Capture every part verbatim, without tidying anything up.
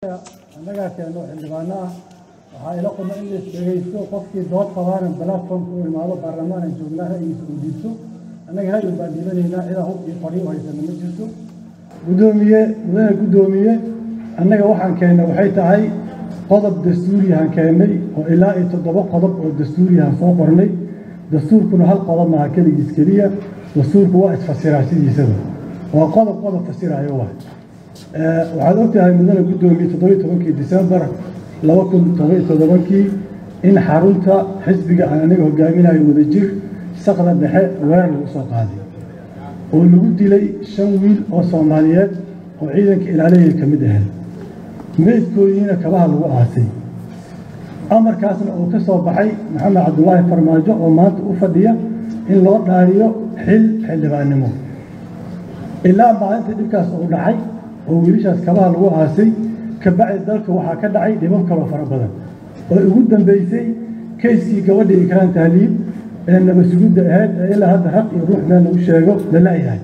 annagaa keeno xildhibaano ah waxaa ila quma in la isdhegaysto qofkii dood qabaanan platformka u imaado baarlamaana joognaa ra'yigiisa u dhiibto annaga ra'yi baan dhiibanaynaa cidaa hub iyo qori u haysana ma jirto gudoomiye mudane gudoomiye annaga waxaan keennay waxay tahay qodob dastuuriyahan keennay oo ilaa iyo toddoba qodob oo dastuuriyahan soo qornay dastuurkuna hal qodob maaha keligiis keliya dastuurku waa isfasiraa sidiisaba waa qodob qodob fasiraayo waa waxaad ogtahay mudane gudoomiye toddobiyo tobankii disembar laba kun todobiyo todobankii in xarunta xisbiga aan aniga hogaaminayo wadajir saqda dhexe weerar lagu soo qaaday oo lagu dilay shan wiil oo soomaaliyeed oo ciidanka ilaaliyay ka mid ahayd meydkoodiina kabaha lagu aasay amarkaasna uu ka soo baxay maxamed cabdulaahi farmaajo oo maanta u fadhiya in loo dhaariyo xil xildhibaannimo ilaa maalinta dhibkaas uu dhacay oo wiilashaas kabaha lagu aasay kabacdi dalka waxaa ka dhacay dhibab kaloo fara badan oo ugu dambeysay kayskii gabadha ikraan tahliib ee nabasugidda ahayd ee ilaa hadda raq iyo ruux meel lagu sheego la la'yahay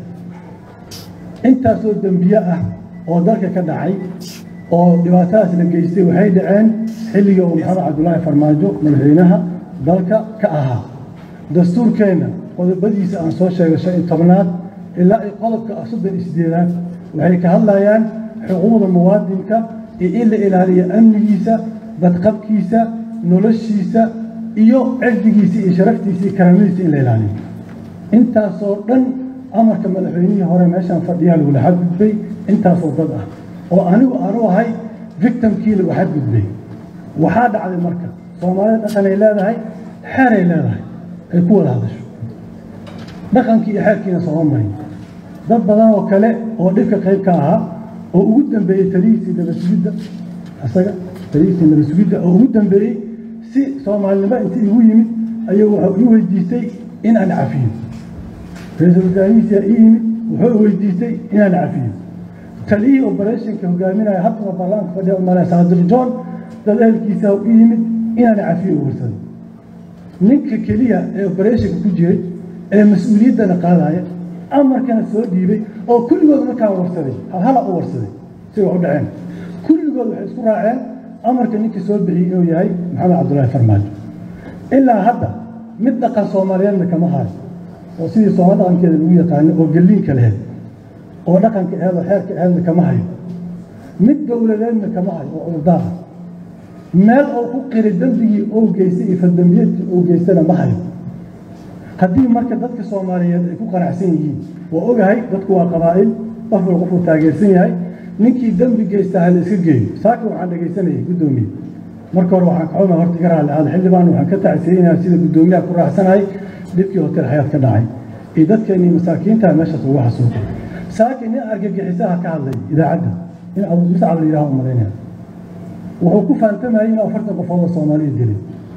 intaasoo dembiye ah oo dalka ka dhacay oo dhibaatadaas la geystay waxay dhaceen xilligii uu maxamed cabdulaahi farmaajo madaxweynaha dalka ka ahaa dastuurkeenna qodobadiisa aan soo sheegay shan iyo tobnaad ilaa ay qodobka soddon iyo sideedaad waxay ka hadlayaan xuquuqda muwaadinka iyo in la ilaaliyo amnigiisa badqabkiisa noloshiisa iyo cirdigiisa iyo sharaftiisa iyo karaamadiisa in la ilaaliyo intaasoo dhan amarka madaxweynihii hore meeshaan fadhiyaa lagula xadgudbay intaasoo dad ah oo anigu aanu ahay victimkii lagu xadgudbay waxaa dhacday marka soomaalida dhaqanay leedahay xeeray leedahay ay ku wada hadasho dhaqankii iyo xeerkiina sooma marin dad badan oo kale oo dhibka qayb ka ahaa oo ugu dambeeyey talihiisii nabasugidda isaga talihiisii nabasugidda oo ugu dambeeyey si soomaalinimo inta igu yimid ayuu wuxuu ii weydiistay in aan cafiyo ra-iisul wasaarihiisa ii yimid wuxuu weydiistay inaan cafiyo taliyihii operationka hogaaminaya haddana baarlamaanka fadhiya umalaya saadir john dad ehelkiisa ii yimid inaan cafiyo warsaday ninka keliya ee operationka ku jiray ee mas-uuliyaddana qaadaya amarkana soo dhiibay oo kulligood markaan warsaday halhala u warsaday si wax u dhaceen kulligood waxay isku raaceen amarka ninkii soo bixiyey inuu yahay maxamed cabdulaahi farmaajo ilaa hadda mid dhaqan soomaaliyeedna kama hayo oo sidii soomaali dhaqankeeda lagu yaqaano oo galliinka laheyd oo dhaqanka aheed oo xeerka aheedna kama hayo mid dowladeedna kama hayo oo cudurdaara meel oo ku qiri dembigii oo geystay iyo faldambiyadkii oo geystana ma hayo haddii marka dadka soomaaliyeed ay ku qanacsan yihiin waa ogahay dadku waa qabaa'il qof wal qofuu taageersan yahay ninkii dembi geysta ha la iska geeyo saakin waxaan dhegaysanayay guddoomiye marka hore waxaan kaxuma horta iga raalli aada xildhibaan waxaan ka tacsiyeynayaa sida guddoomiyaha ku raacsanahay dhibkii hotel xayaad ka dhacay iyo dadkeennii masaakiinta meeshaas ugu xasuuqay saakin nin argagixisaha ka hadlay idaacadda in abusacad la yidhaha u malaynaya wuxuu ku faantamayay inuu afartan qofood oo soomaaliya dilay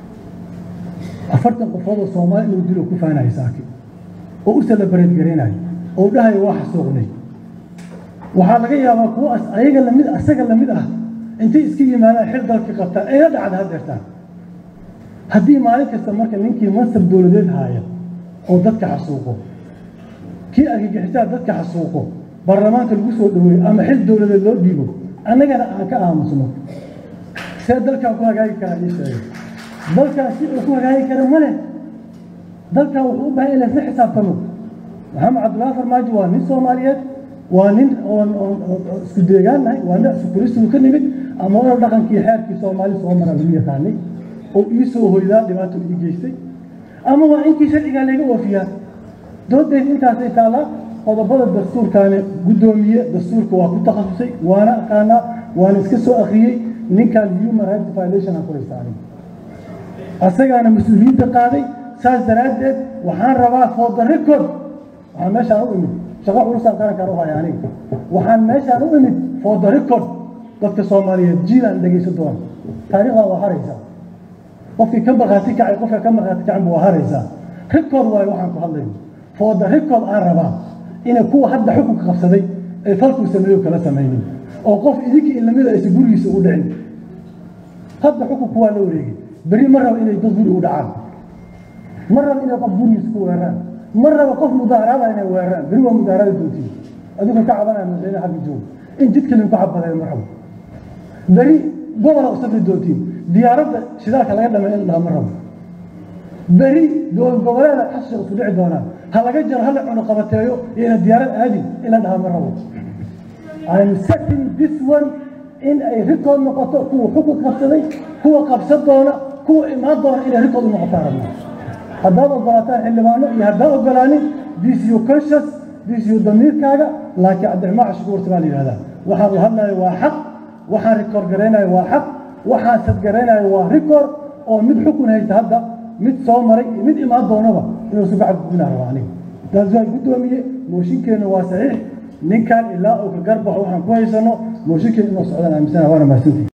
afartan qofood oo soomaali inuu dilo ku faanayo saakin oo u salabareed garaynayo oo dhahayo waa xasuuqnay waxaa laga yaabaa kuwa ayaga lamid asaga lamid ah intay iska yimaadaan xil dalka qabtaan ayla dhacda hadeertaan haddii maalin kasta marka ninkii mansab dowladeed haaya oo dadka xasuuqo kii argagixisaa dadka xasuuqo baarlamaanka lagu soo dhaweeyo ama xil dowladeed loo dhiibo annagana aan ka aamusno see dalkaan ku hagaagi karaa ii sheegay dalkaan si uu ku hagaagi kara male dalkaan wuxuu u baahan in laysla xisaabtamo maxamed cabdulaahi farmaajo waa nin soomaaliyeed waa nin oon isku deegaannahay waa nin isukuristigu ka nimid ama walow dhaqankii xeerkii soomaali soo mara lagu yaqaanay oo ii soo hoydaa dhibaato ii geystay ama waa inkii sharcigaa layga oofiyaa doodeed intaasay taallaa qodobada dastuurkaani guddoomiye dastuurka waa ku takhasusay waana aqaanaa waana iska soo akhriyey ninkan human rights violation aan ku haystaa asagaana mas-uuliyiinta qaaday saas daraaddeed waxaan rabaa for the record waxaan meeshaan u imid shaqo culusaan qarankaan u haya aniga waxaan meeshaan u imid for the record dadka soomaaliyeed jiilaan dhegaysan doona taariikhdaa waa haraysaa qofkii ka markhaati kacay qofka ka markhaati kacanba waa haraysaa record waayo waxaan ku hadlayno for the record aan rabaa inay kuwa hadda xukunka qabsaday ay falkuu sameeyo kala samaynin oo qof idinka in lamida aysa gurigiisa u dhicin hadda xukunku waa la wareegay beri ma raba inay dad guri u dhacaan ma raba inay qof gurigiisa ku weeraraan ma raba qof mudaaraada inay weeraraan beri waa mudaarada doontiisa adigu ka cabanaya madaxweyne xagga jooga in jidka linku xabadeeyo ma rabo بري قبل أصفر دوتين ديارة شذاك على قدام إلا مرة بري دول قبل لا حصل طلع دونا هلا جر هلا عنقبتيو إلى ديارة هذه إلى ده مرة I'm setting this one in a record نقطة هو حقوق قبضي هو قبض دونا هو إماد دونا إلى record مقطارنا هذا البلاطة اللي معنا يهذا البلاني this you conscious this you ضمير كذا لكن عند الماء شكور تمالي هذا وحن هلا واحد وحن ريكورد جرينا واحد وحن سد جرينا واحد ريكورد أو مد حكون هاي هذا مد صومري مد إماد دونا إنه سبعة بنا رواني ده زي قدومي موشين كانوا واسعين نين كان إلا أو كجربه وحن كويس إنه موشين كانوا صعدنا مثلا وأنا ما سنتي